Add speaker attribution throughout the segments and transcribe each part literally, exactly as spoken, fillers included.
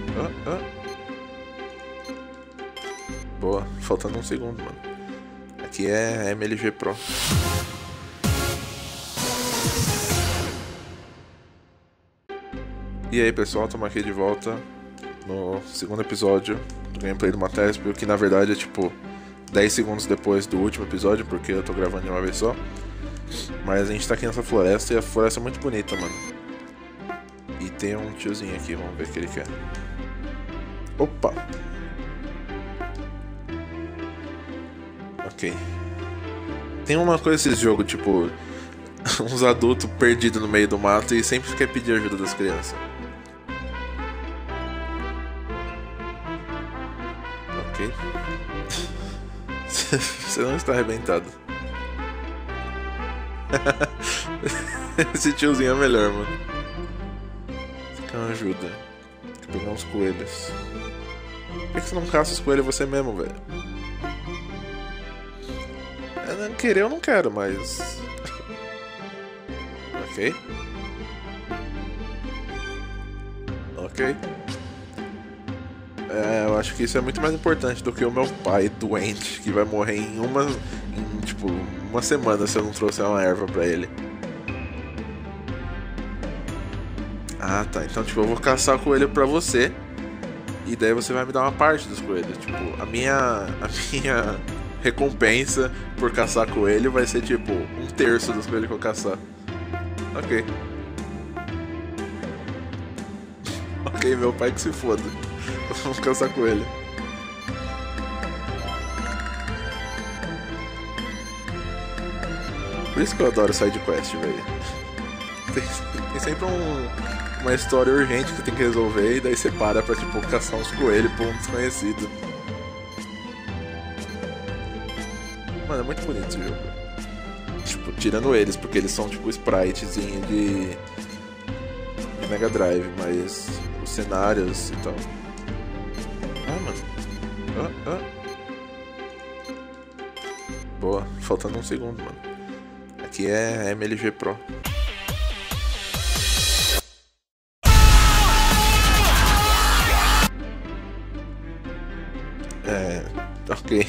Speaker 1: Ah, ah. Boa, faltando um segundo, mano. Aqui é M L G Pro. E aí pessoal, estamos aqui de volta no segundo episódio do gameplay do Matesp, que na verdade é tipo dez segundos depois do último episódio, porque eu tô gravando de uma vez só. Mas a gente tá aqui nessa floresta e a floresta é muito bonita, mano. E tem um tiozinho aqui, vamos ver o que ele quer. Opa! Ok. Tem uma coisa desse jogo, tipo, uns adultos perdidos no meio do mato e sempre quer pedir ajuda das crianças. Ok. Você não está arrebentado. Esse tiozinho é melhor, mano. Quer uma ajuda? Quer pegar uns coelhos. Por que você não caça os coelhos você mesmo, velho? Eu não querer, eu não quero, mas... Ok. Ok. É, eu acho que isso é muito mais importante do que o meu pai doente, que vai morrer em uma... Em, tipo, uma semana se eu não trouxer uma erva pra ele. Ah, tá. Então, tipo, eu vou caçar o coelho pra você. E daí você vai me dar uma parte dos coelhos. Tipo, a minha... A minha recompensa por caçar coelho vai ser, tipo, um terço dos coelhos que eu caçar. Ok. Ok, meu pai que se foda. Vamos caçar coelho. Por isso que eu adoro side quest, velho. Tem, tem sempre um, uma história urgente que tem que resolver e daí você para pra, tipo, caçar uns coelhos pra um desconhecido. Mano, é muito bonito esse jogo. Tipo, tirando eles, porque eles são tipo spritezinho de... de Mega Drive, mas os cenários e tal. Ah, mano. Ah, ah. Boa, faltando um segundo, mano. Aqui é M L G Pro. É... ok.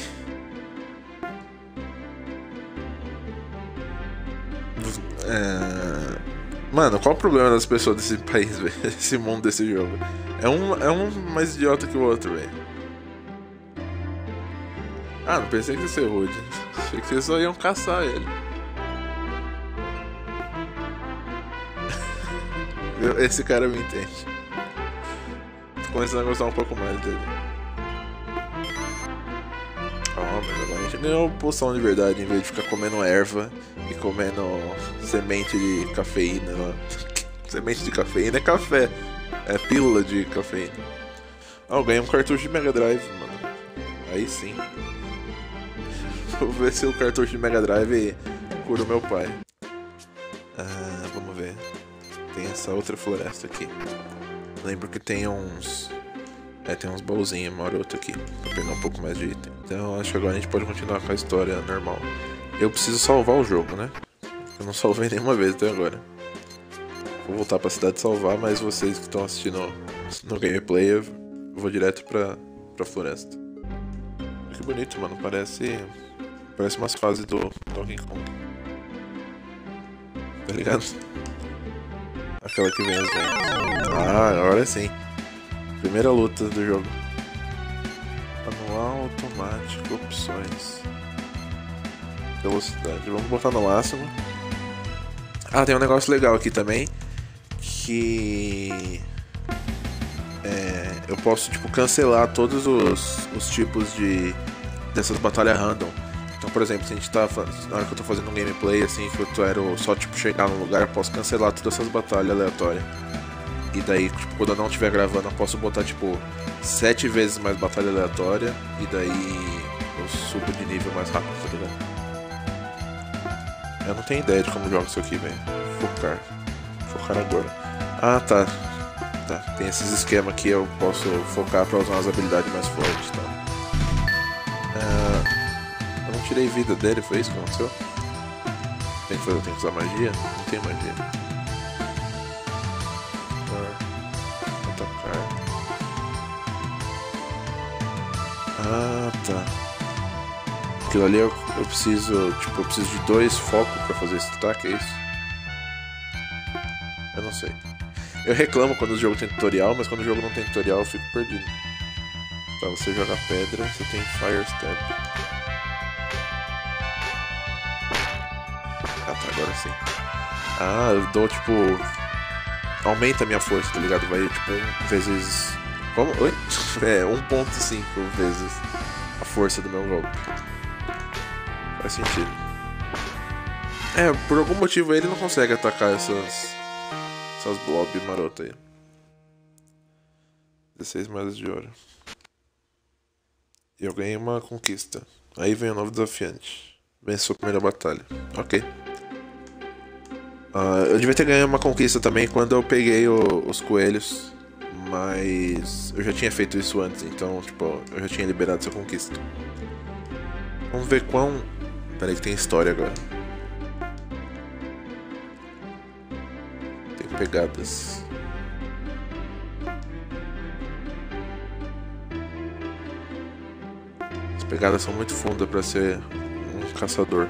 Speaker 1: É... Mano, qual o problema das pessoas desse país, velho? Esse mundo desse jogo? É um, é um mais idiota que o outro, velho. Ah, não pensei que ia ser rude. Achei que vocês só iam caçar ele. Esse cara me entende. Tô começando a gostar um pouco mais dele. Ah, mas agora a gente ganhou poção de verdade em vez de ficar comendo erva e comendo semente de cafeína. Semente de cafeína é café. É pílula de cafeína. Ah, eu ganhei um cartucho de Mega Drive, mano. Aí sim. Vou ver se o cartucho de Mega Drive cura o meu pai. Ah, vamos ver. Tem essa outra floresta aqui. Lembro que tem uns... É, tem uns baúzinhos maroto aqui. Pra pegar um pouco mais de item. Então acho que agora a gente pode continuar com a história normal. Eu preciso salvar o jogo, né? Eu não salvei nenhuma vez até agora. Vou voltar pra cidade salvar, mas vocês que estão assistindo no gameplay, eu vou direto pra, pra floresta. Que bonito, mano. Parece... Parece umas fases do Donkey Kong. Tá ligado? Aquela que vem as ventas. Ah, agora sim. Primeira luta do jogo. Manual automático, opções. Velocidade. Vamos botar no máximo. Ah, tem um negócio legal aqui também. Que... É, eu posso, tipo, cancelar todos os, os tipos de... Dessas batalhas random. Então, por exemplo, se a gente tá... Na hora que eu tô fazendo um gameplay, assim, que eu quero só, tipo, chegar no lugar, eu posso cancelar todas essas batalhas aleatórias. E daí, tipo, quando eu não estiver gravando, eu posso botar, tipo, sete vezes mais batalha aleatória. E daí eu subo de nível mais rápido, tá ligado? Eu não tenho ideia de como joga isso aqui, velho. Focar. Focar agora. Ah, tá. Tá. Tem esses esquemas aqui, eu posso focar pra usar umas habilidades mais fortes, tá? Ah, eu não tirei vida dele, foi isso que aconteceu? Tem que, fazer, tem que usar magia? Não tem magia. Atacar. Ah, tá. Aquilo ali eu, eu preciso, tipo, eu preciso de dois focos pra fazer esse ataque, é isso? Eu não sei. Eu reclamo quando o jogo tem tutorial, mas quando o jogo não tem tutorial eu fico perdido. Tá, você joga pedra, você tem Fire Step. Ah, tá, agora sim. Ah, eu dou, tipo... Aumenta a minha força, tá ligado? Vai, tipo, um vezes... Como? Oi? É, um ponto cinco vezes a força do meu golpe. Faz sentido. É, por algum motivo ele não consegue atacar essas... Essas blob marotas aí. dezesseis moedas de ouro. E eu ganhei uma conquista. Aí vem o novo desafiante. Venceu a primeira batalha. Ok. Uh, eu devia ter ganho uma conquista também quando eu peguei o, os coelhos. Mas eu já tinha feito isso antes. Então, tipo, eu já tinha liberado essa conquista. Vamos ver quão... Peraí que tem história agora. Tem pegadas. As pegadas são muito fundas pra ser um caçador.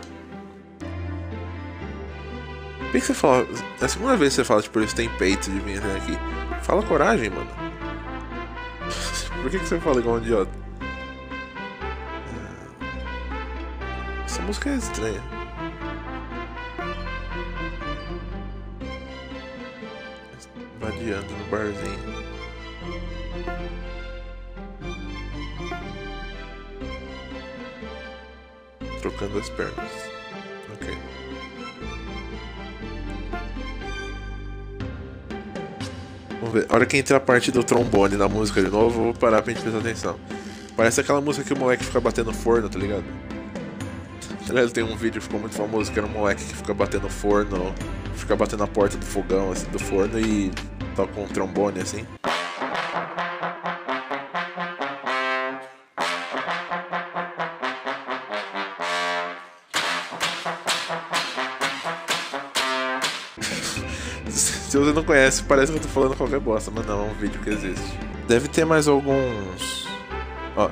Speaker 1: Por que você fala... É a segunda vez que você fala, tipo, eles têm peito de vir até aqui. Fala coragem, mano. Por que você fala igual um idiota? Essa música é estranha. Vadiando no barzinho. Trocando as pernas. Ok. Vamos ver. A hora que entrar a parte do trombone na música de novo, eu vou parar pra gente prestar atenção. Parece aquela música que o moleque fica batendo forno, tá ligado? Aliás, tem um vídeo que ficou muito famoso que era um moleque que fica batendo forno, fica batendo na porta do fogão, assim, do forno e toca um trombone, assim. Se você não conhece, parece que eu tô falando qualquer bosta, mas não, é um vídeo que existe. Deve ter mais alguns... Ó.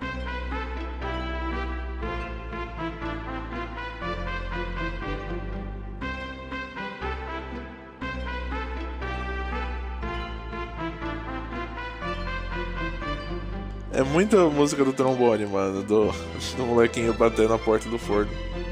Speaker 1: É muita música do trombone, mano, do, do molequinho batendo na porta do forno.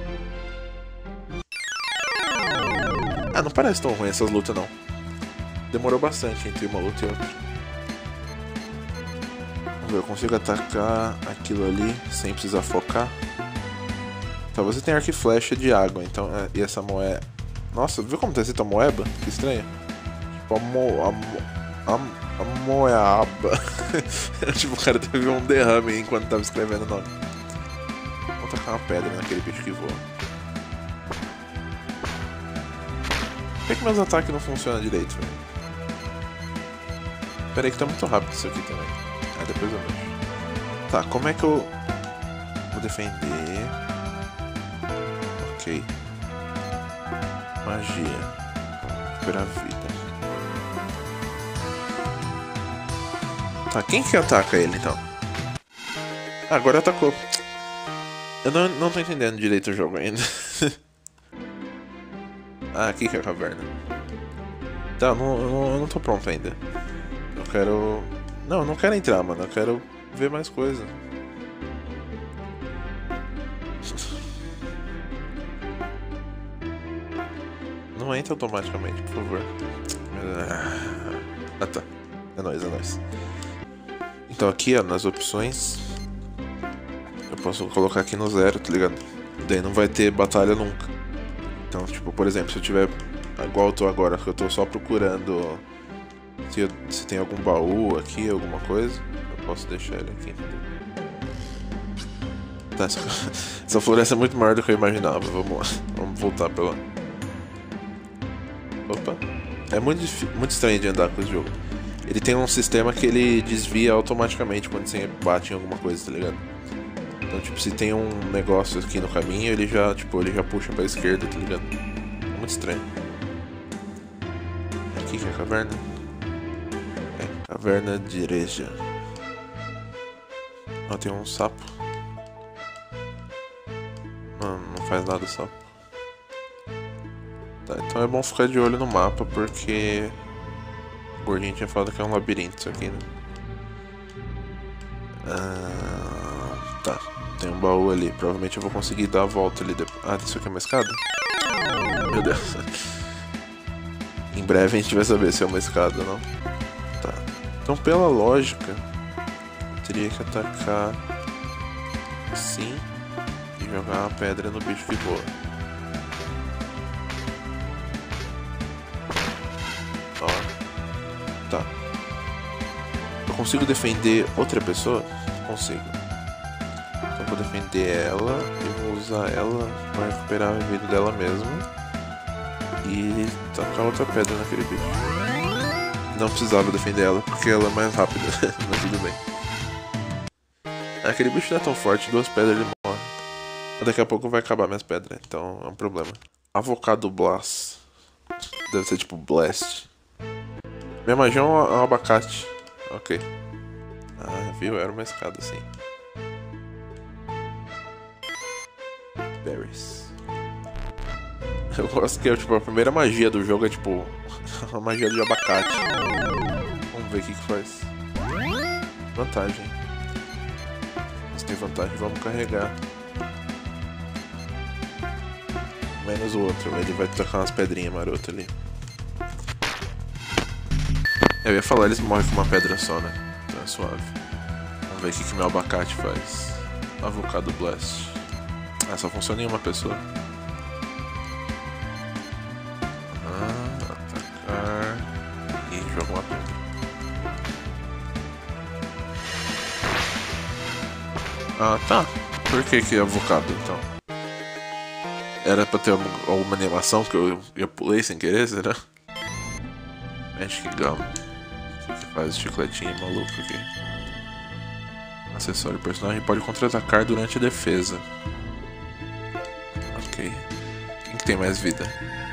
Speaker 1: Ah, não parece tão ruim essas lutas, não. Demorou bastante entre uma luta e outra. Vamos ver, eu consigo atacar aquilo ali sem precisar focar. Tá, você tem arco e flecha de água, então... É, e essa moeda... Nossa, viu como tá escrito a moeba? Que estranho. Tipo, a mo... A, mo, a, a moeba. Tipo, o cara teve um derrame enquanto tava escrevendo o nome. Vamos tacar uma pedra naquele bicho que voa. Por que, que meus ataques não funcionam direito, velho? Pera aí que tá muito rápido isso aqui também. Ah, depois eu vejo. Tá, como é que eu... Vou defender... Ok. Magia. Recuperar vida. Tá, quem que ataca ele então? Ah, agora atacou. Eu não, não tô entendendo direito o jogo ainda. Ah, aqui que é a caverna. Tá, não, não, eu não tô pronto ainda. Eu quero... Não, eu não quero entrar, mano. Eu quero ver mais coisa. Não entra automaticamente, por favor. Ah, tá. É nóis, é nóis. Então aqui, ó, nas opções... Eu posso colocar aqui no zero, tá ligado? Daí não vai ter batalha nunca. Então, tipo, por exemplo, se eu tiver igual eu tô agora, que eu tô só procurando se, eu, se tem algum baú aqui, alguma coisa, eu posso deixar ele aqui. Tá, essa, essa floresta é muito maior do que eu imaginava. Vamos lá, vamos voltar pela... Opa. É muito, muito estranho de andar com esse jogo. Ele tem um sistema que ele desvia automaticamente quando você bate em alguma coisa, tá ligado? Então, tipo, se tem um negócio aqui no caminho, ele já, tipo, ele já puxa pra esquerda, tá ligado? É muito estranho. Aqui que é a caverna? É, caverna de Ireja. Ah, tem um sapo. Não, não faz nada o sapo. Tá, então é bom ficar de olho no mapa, porque o gordinho tinha falado que é um labirinto isso aqui, né? Ah, tá, tem um baú ali. Provavelmente eu vou conseguir dar a volta ali depois. Ah, isso aqui é uma escada? Meu Deus. Em breve a gente vai saber se é uma escada ou não. Tá. Então, pela lógica, eu teria que atacar assim e jogar uma pedra no bicho que voa. Ó. Tá. Eu consigo defender outra pessoa? Consigo. Então eu vou defender ela e vou usar ela para recuperar a vida dela mesma. E tacar outra pedra naquele bicho. Não precisava defender ela porque ela é mais rápida, mas tudo bem. Aquele bicho não é tão forte, duas pedras ele morre. Mas daqui a pouco vai acabar minhas pedras, então é um problema. Avocado Blast. Deve ser tipo Blast. Minha magia é um, é um abacate. Ok. Ah, viu? Era uma escada assim. Berries. Eu gosto que tipo, a primeira magia do jogo é tipo a magia de abacate. Vamos ver o que que faz. Vantagem. Mas tem vantagem, vamos carregar. Menos o outro, ele vai tocar umas pedrinhas marotas ali. Eu ia falar, eles morrem com uma pedra só, né? Então é suave. Vamos ver o que que meu abacate faz. Avocado Blast. Ah, só funciona em uma pessoa. Joga uma pedra. Ah, tá. Por que que é avocado, então? Era pra ter alguma animação que eu, eu pulei sem querer, será? Magic Gum. O que faz chicletinho maluco aqui? Acessório personagem pode contra-atacar durante a defesa. Ok. Quem que tem mais vida?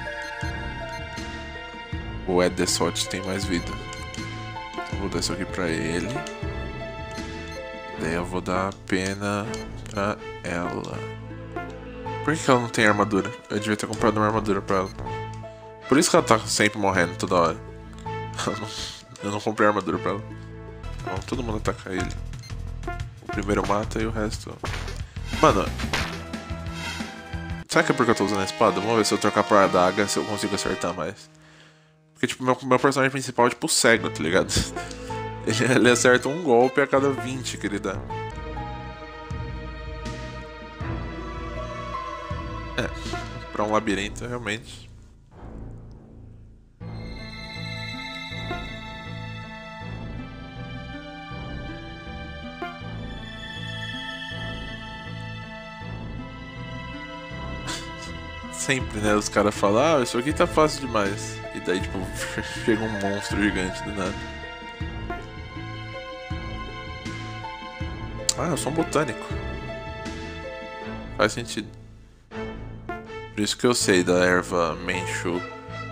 Speaker 1: O Ed Desot tem mais vida. Então vou dar isso aqui pra ele. Daí eu vou dar a pena pra ela. Por que ela não tem armadura? Eu devia ter comprado uma armadura pra ela. Por isso que ela tá sempre morrendo toda hora. Eu não, eu não comprei armadura pra ela. Então todo mundo ataca ele. O primeiro mata e o resto... Mano... Será que é porque eu tô usando a espada? Vamos ver se eu trocar por adaga, se eu consigo acertar mais. Porque, tipo, meu, meu personagem principal é, tipo, cego, tá ligado? Ele, ele acerta um golpe a cada vinte que ele dá. É, pra um labirinto, realmente. Sempre, né? Os caras falam, ah, isso aqui tá fácil demais. E daí, tipo, chega um monstro gigante do nada. Ah, eu sou um botânico. Faz sentido. Por isso que eu sei da erva Menchu.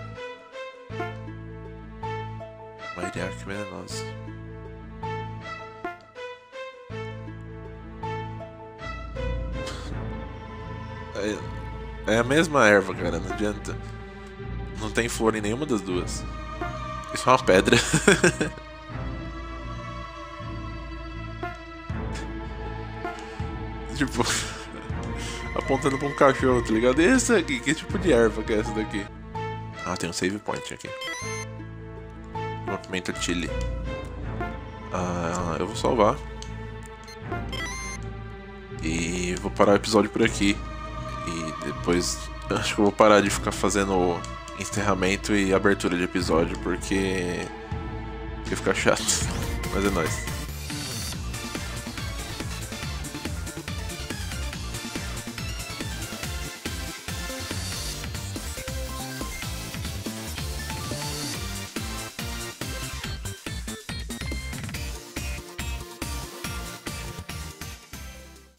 Speaker 1: Mairiaque venenosa. É, é a mesma erva, cara, não adianta. Não tem flor em nenhuma das duas. Isso é uma pedra. Tipo, apontando pra um cachorro, tá ligado? E esse aqui, que tipo de erva que é essa daqui? Ah, tem um save point aqui. Uma pimenta chili. Ah, eu vou salvar. E vou parar o episódio por aqui. E depois acho que eu vou parar de ficar fazendo encerramento e abertura de episódio, porque... porque fica chato. Mas é nóis.